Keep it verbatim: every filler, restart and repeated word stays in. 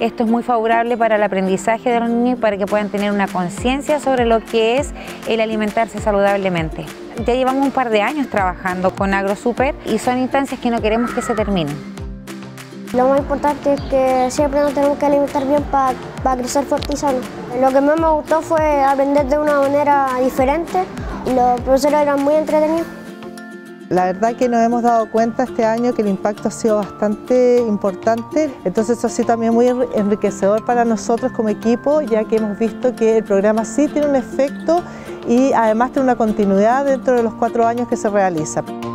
Esto es muy favorable para el aprendizaje de los niños y para que puedan tener una conciencia sobre lo que es el alimentarse saludablemente. Ya llevamos un par de años trabajando con AgroSuper y son instancias que no queremos que se terminen. Lo más importante es que siempre nos tenemos que alimentar bien para pa crecer fuerte y sano. Lo que más me gustó fue aprender de una manera diferente y los profesores eran muy entretenidos. La verdad que nos hemos dado cuenta este año que el impacto ha sido bastante importante, entonces eso ha sido también muy enriquecedor para nosotros como equipo, ya que hemos visto que el programa sí tiene un efecto y además tiene una continuidad dentro de los cuatro años que se realiza.